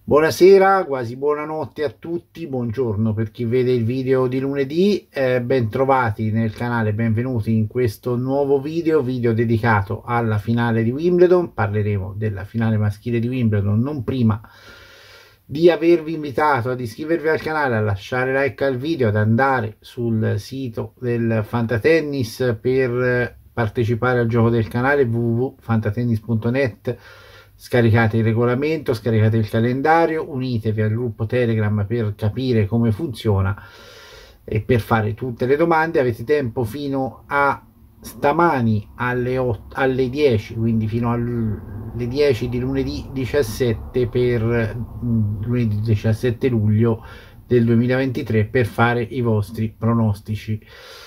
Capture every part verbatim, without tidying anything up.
Buonasera, quasi buonanotte a tutti, buongiorno per chi vede il video di lunedì, eh, ben trovati nel canale, benvenuti in questo nuovo video, video dedicato alla finale di Wimbledon. Parleremo della finale maschile di Wimbledon, non prima di avervi invitato ad iscrivervi al canale, a lasciare like al video, ad andare sul sito del Fantatennis per partecipare al gioco del canale w w w punto fantatennis punto net. Scaricate il regolamento, scaricate il calendario, unitevi al gruppo Telegram per capire come funziona e per fare tutte le domande. Avete tempo fino a stamani alle, otto, alle dieci, quindi fino alle dieci di lunedì diciassette per mm, lunedì diciassette luglio del duemilaventitré per fare i vostri pronostici.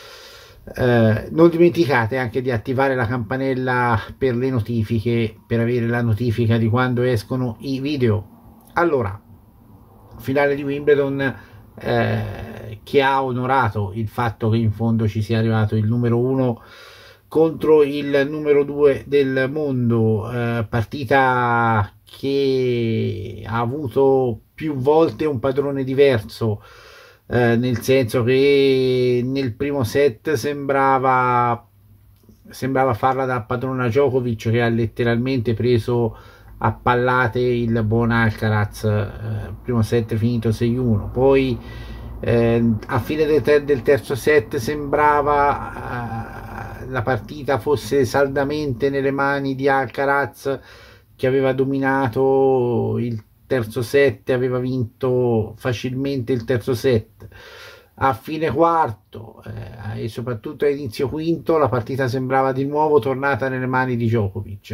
Eh, non dimenticate anche di attivare la campanella per le notifiche, per avere la notifica di quando escono i video. Allora, finale di Wimbledon, eh, che ha onorato il fatto che in fondo ci sia arrivato il numero uno contro il numero due del mondo, eh, partita che ha avuto più volte un padrone diverso, eh, nel senso che nel primo set sembrava sembrava farla da padrona Djokovic, che ha letteralmente preso a pallate il buon Alcaraz. Eh, primo set finito sei uno, poi eh, a fine del, ter del terzo set sembrava eh, la partita fosse saldamente nelle mani di Alcaraz, che aveva dominato il terzo set, aveva vinto facilmente il terzo set. A fine quarto eh, e soprattutto a inizio quinto la partita sembrava di nuovo tornata nelle mani di Djokovic,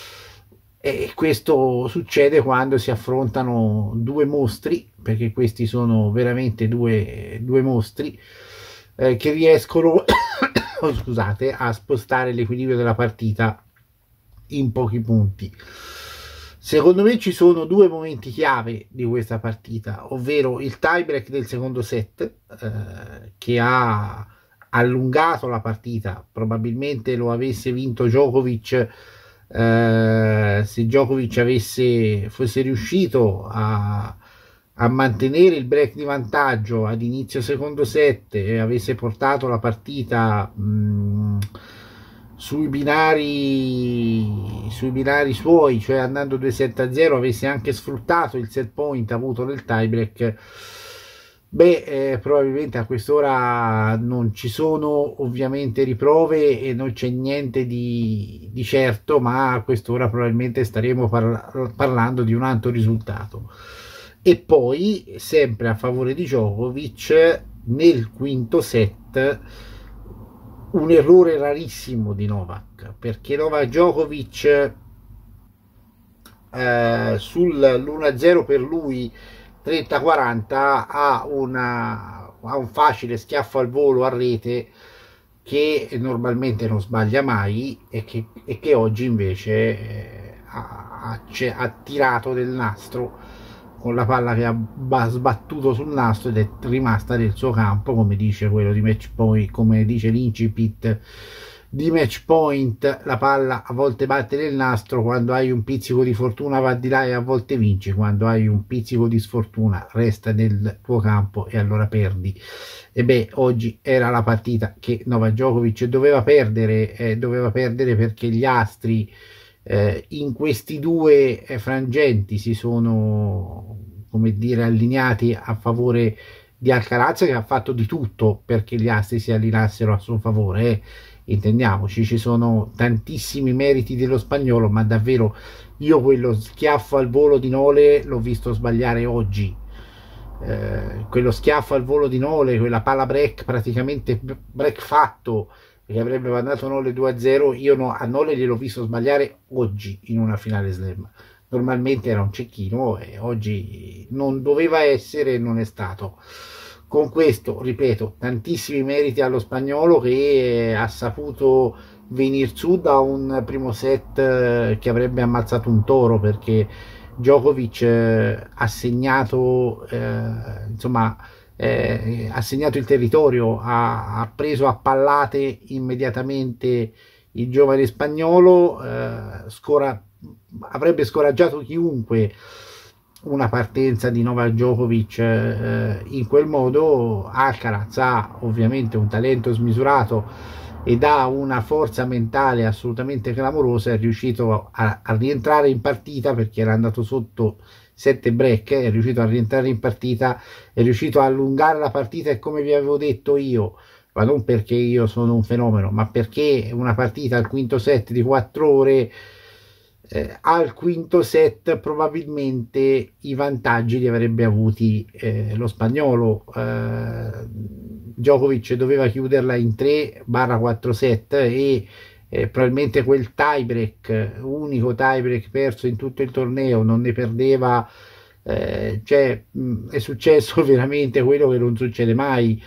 e questo succede quando si affrontano due mostri, perché questi sono veramente due, due mostri eh, che riescono oh, scusate, a spostare l'equilibrio della partita in pochi punti. Secondo me ci sono due momenti chiave di questa partita, ovvero il tiebreak del secondo set, eh, che ha allungato la partita. Probabilmente lo avesse vinto Djokovic, eh, se Djokovic avesse, fosse riuscito a, a mantenere il break di vantaggio ad inizio secondo set e avesse portato la partita mh, sui binari sui binari suoi, cioè andando due sette a zero, avesse anche sfruttato il set point avuto nel tiebreak, beh, eh, probabilmente a quest'ora non ci sono ovviamente riprove e non c'è niente di, di certo, ma a quest'ora probabilmente staremo parla parlando di un altro risultato. E poi sempre a favore di Djokovic nel quinto set, un errore rarissimo di Novak, perché Novak Djokovic eh, sull'uno a zero per lui trenta quaranta ha, una, ha un facile schiaffo al volo a rete che normalmente non sbaglia mai, e che, e che oggi invece eh, ha, ha tirato del nastro con la palla che ha sbattuto sul nastro ed è rimasta nel suo campo, come dice quello di Match Point, come dice l'incipit di Match Point. La palla a volte batte nel nastro, quando hai un pizzico di fortuna va di là e a volte vinci, quando hai un pizzico di sfortuna resta nel tuo campo e allora perdi. E beh, oggi era la partita che Novak Djokovic doveva perdere, eh, doveva perdere perché gli astri Eh, in questi due eh, frangenti si sono, come dire, allineati a favore di Alcaraz, che ha fatto di tutto perché gli astri si allineassero a suo favore, eh. Intendiamoci, ci sono tantissimi meriti dello spagnolo, ma davvero io quello schiaffo al volo di Nole l'ho visto sbagliare oggi. Eh, quello schiaffo al volo di Nole, quella palla break, praticamente break fatto, che avrebbe mandato Nole due a zero, io no, a Nole gliel'ho visto sbagliare oggi in una finale slam. Normalmente era un cecchino e oggi non doveva essere e non è stato. Con questo, ripeto, tantissimi meriti allo spagnolo, che ha saputo venire su da un primo set che avrebbe ammazzato un toro, perché Djokovic eh, ha segnato eh, insomma eh, ha segnato il territorio, ha, ha preso a pallate immediatamente il giovane spagnolo, eh, scora, avrebbe scoraggiato chiunque una partenza di Novak Djokovic eh, in quel modo. Alcaraz ha ovviamente un talento smisurato ed ha una forza mentale assolutamente clamorosa, è riuscito a, a rientrare in partita perché era andato sotto sette break, è riuscito a rientrare in partita, è riuscito a allungare la partita, e come vi avevo detto io, ma non perché io sono un fenomeno, ma perché una partita al quinto set di quattro ore, eh, al quinto set probabilmente i vantaggi li avrebbe avuti eh, lo spagnolo. eh, Djokovic doveva chiuderla in tre quattro set e eh, probabilmente quel tie break, unico tie break perso in tutto il torneo, non ne perdeva. Eh, cioè mh, è successo veramente quello che non succede mai.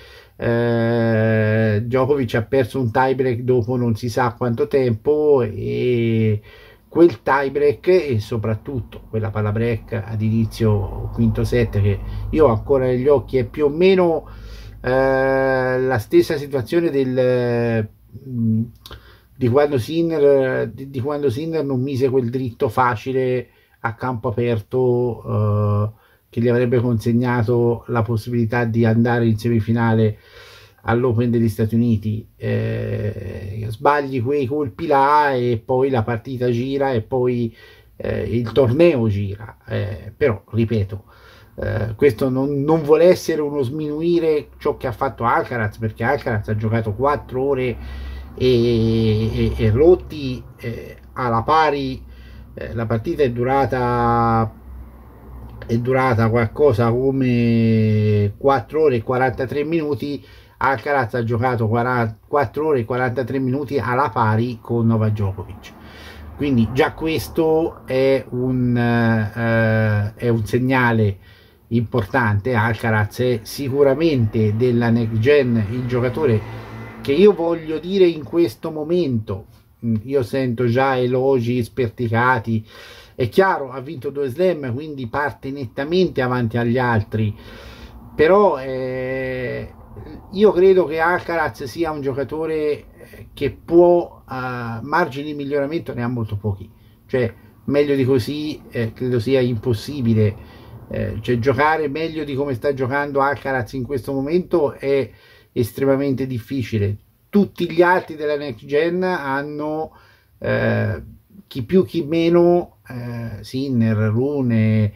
eh, Djokovic ha perso un tie break dopo non si sa quanto tempo, e quel tie break e soprattutto quella palla break ad inizio quinto set che io ho ancora negli occhi è più o meno eh, la stessa situazione del mh, di quando Sinner di, di quando Sinner non mise quel dritto facile a campo aperto eh, che gli avrebbe consegnato la possibilità di andare in semifinale all'Open degli Stati Uniti. Eh, sbagli quei colpi là e poi la partita gira e poi eh, il torneo gira. Eh, però ripeto, eh, questo non, non vuole essere uno sminuire ciò che ha fatto Alcaraz, perché Alcaraz ha giocato quattro ore e, e, e rotti eh, alla pari. Eh, la partita è durata è durata qualcosa come quattro ore e quarantatré minuti. Alcaraz ha giocato quattro ore e quarantatré minuti alla pari con Novak Djokovic, quindi già questo è un, eh, è un segnale importante. Alcaraz è sicuramente della next gen il giocatore che io voglio dire in questo momento. Io sento già elogi sperticati, è chiaro, ha vinto due slam, quindi parte nettamente avanti agli altri, però eh, io credo che Alcaraz sia un giocatore che può, uh, margini di miglioramento ne ha molto pochi, cioè meglio di così eh, credo sia impossibile. Eh, cioè giocare meglio di come sta giocando Alcaraz in questo momento è estremamente difficile. Tutti gli altri della next gen hanno eh, chi più chi meno, eh, Sinner, Rune,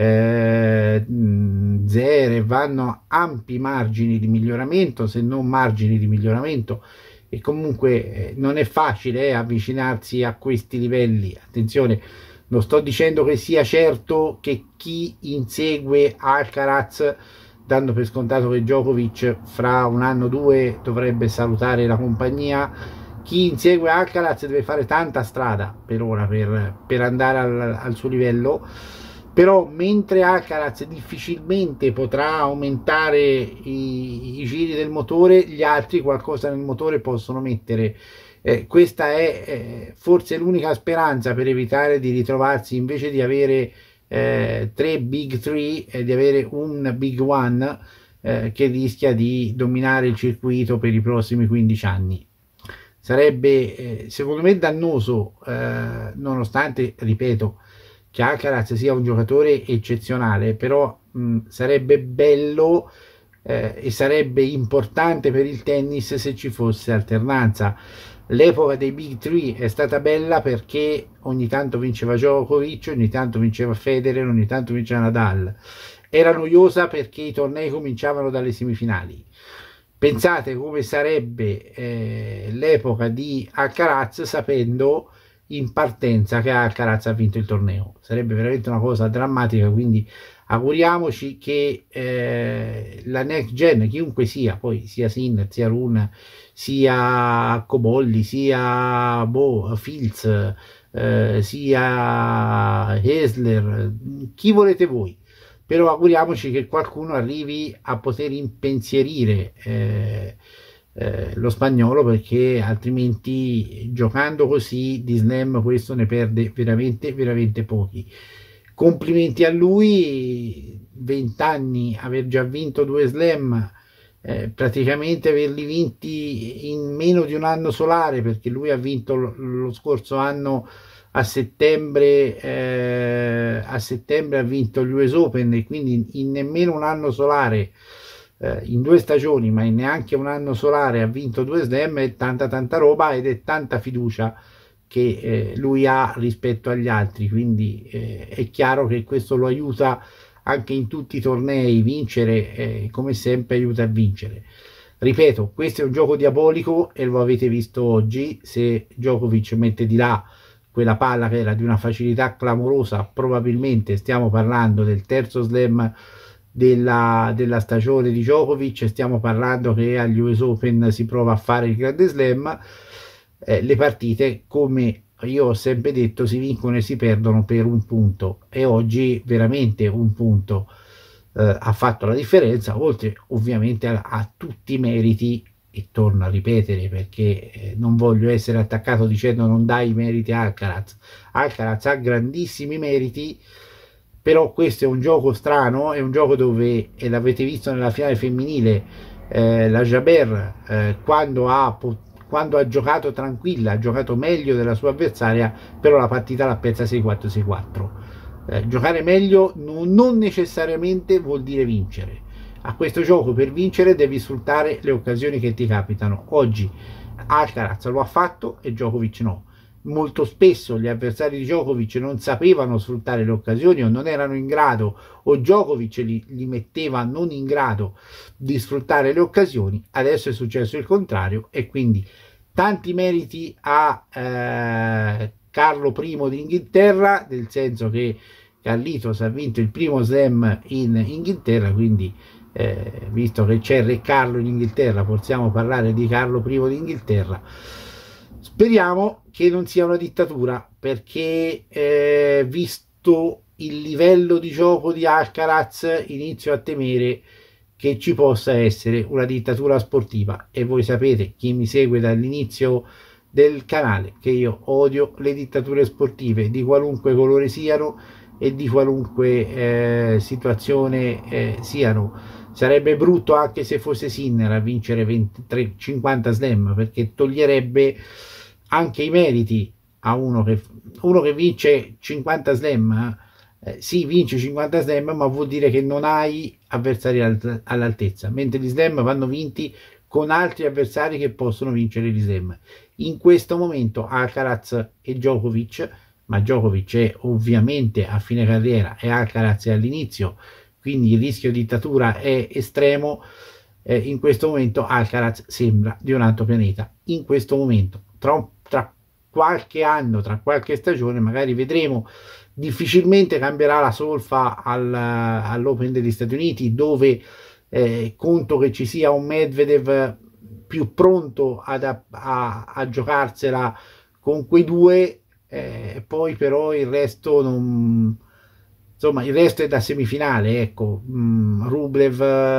eh, Zverev, vanno ampi margini di miglioramento, se non margini di miglioramento, e comunque eh, non è facile eh, avvicinarsi a questi livelli. Attenzione, non sto dicendo che sia certo che chi insegue Alcaraz, dando per scontato che Djokovic fra un anno o due dovrebbe salutare la compagnia, chi insegue Alcaraz deve fare tanta strada per ora per, per andare al, al suo livello. Però mentre Alcaraz difficilmente potrà aumentare i, i giri del motore, gli altri qualcosa nel motore possono mettere. Eh, questa è eh, forse l'unica speranza per evitare di ritrovarsi, invece di avere eh, tre big three, e eh, di avere un big one eh, che rischia di dominare il circuito per i prossimi quindici anni. Sarebbe eh, secondo me dannoso, eh, nonostante, ripeto, che Alcaraz sia un giocatore eccezionale, però mh, sarebbe bello eh, e sarebbe importante per il tennis se ci fosse alternanza. L'epoca dei big three è stata bella perché ogni tanto vinceva Djokovic, ogni tanto vinceva Federer, ogni tanto vinceva Nadal. Era noiosa perché i tornei cominciavano dalle semifinali. Pensate come sarebbe eh, l'epoca di Alcaraz sapendo in partenza che Alcaraz ha vinto il torneo. Sarebbe veramente una cosa drammatica, quindi auguriamoci che eh, la next gen, chiunque sia, poi sia Sinner, sia Rune, sia Cobolli, sia boh, Fields, eh, sia Hesler, chi volete voi, però auguriamoci che qualcuno arrivi a poter impensierire eh, eh, lo spagnolo, perché altrimenti giocando così di slam questo ne perde veramente veramente pochi. Complimenti a lui, venti anni, aver già vinto due slam, eh, praticamente averli vinti in meno di un anno solare, perché lui ha vinto lo, lo scorso anno a settembre, eh, a settembre ha vinto gli U S Open, e quindi in, in nemmeno un anno solare, eh, in due stagioni, ma in neanche un anno solare ha vinto due slam. È tanta tanta roba, ed è tanta fiducia che eh, lui ha rispetto agli altri, quindi eh, è chiaro che questo lo aiuta anche in tutti i tornei. Vincere, eh, come sempre, aiuta a vincere. Ripeto, questo è un gioco diabolico e lo avete visto oggi. Se Djokovic mette di là quella palla che era di una facilità clamorosa, probabilmente stiamo parlando del terzo slam della, della stagione di Djokovic, stiamo parlando che agli U S Open si prova a fare il grande slam. Eh, le partite, come io ho sempre detto, si vincono e si perdono per un punto, e oggi veramente un punto eh, ha fatto la differenza, oltre ovviamente a, a tutti i meriti. E torno a ripetere, perché eh, non voglio essere attaccato dicendo non dai i meriti a Alcaraz. Alcaraz ha grandissimi meriti, però questo è un gioco strano, è un gioco dove, e l'avete visto nella finale femminile, eh, la Jabeur eh, quando ha quando ha giocato tranquilla, ha giocato meglio della sua avversaria, però la partita l'ha persa sei quattro sei quattro. Eh, giocare meglio non, non necessariamente vuol dire vincere. A questo gioco, per vincere, devi sfruttare le occasioni che ti capitano. Oggi Alcaraz lo ha fatto e Djokovic no. Molto spesso gli avversari di Djokovic non sapevano sfruttare le occasioni, o non erano in grado, o Djokovic li, li metteva non in grado di sfruttare le occasioni. Adesso è successo il contrario, e quindi tanti meriti a eh, Carlo primo d'Inghilterra, nel senso che Carlitos ha vinto il primo slam in Inghilterra, quindi eh, visto che c'è Re Carlo in Inghilterra, possiamo parlare di Carlo primo d'Inghilterra. Speriamo che non sia una dittatura, perché eh, visto il livello di gioco di Alcaraz inizio a temere che ci possa essere una dittatura sportiva, e voi sapete, chi mi segue dall'inizio del canale, che io odio le dittature sportive di qualunque colore siano e di qualunque eh, situazione eh, siano. Sarebbe brutto anche se fosse Sinner a vincere ventitré, cinquanta slam, perché toglierebbe anche i meriti a uno che, uno che vince cinquanta slam. Eh, sì, vince cinquanta slam, ma vuol dire che non hai avversari all'altezza, mentre gli slam vanno vinti con altri avversari che possono vincere gli slam. In questo momento Alcaraz e Djokovic, ma Djokovic è ovviamente a fine carriera e Alcaraz è all'inizio, quindi il rischio di dittatura è estremo. Eh, in questo momento Alcaraz sembra di un altro pianeta. In questo momento, tra, tra qualche anno, tra qualche stagione, magari vedremo. Difficilmente cambierà la solfa al, all'Open degli Stati Uniti, dove eh, conto che ci sia un Medvedev più pronto ad, a, a, a giocarsela con quei due, eh, poi però il resto non, insomma il resto è da semifinale, ecco. mm, Rublev,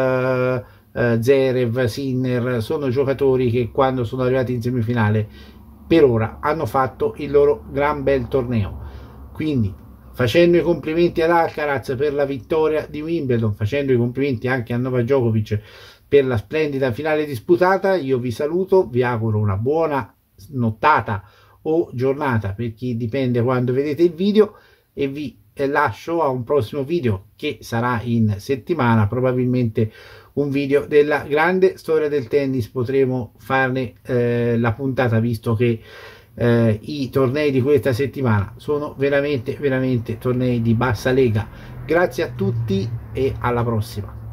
eh, Zverev, Sinner sono giocatori che quando sono arrivati in semifinale per ora hanno fatto il loro gran bel torneo. Quindi, facendo i complimenti ad Alcaraz per la vittoria di Wimbledon, facendo i complimenti anche a Novak Djokovic per la splendida finale disputata, io vi saluto, vi auguro una buona nottata o giornata per chi dipende quando vedete il video, e vi lascio a un prossimo video che sarà in settimana, probabilmente un video della grande storia del tennis. Potremo farne eh, la puntata, visto che Eh, i tornei di questa settimana sono veramente veramente tornei di bassa lega. Grazie a tutti e alla prossima.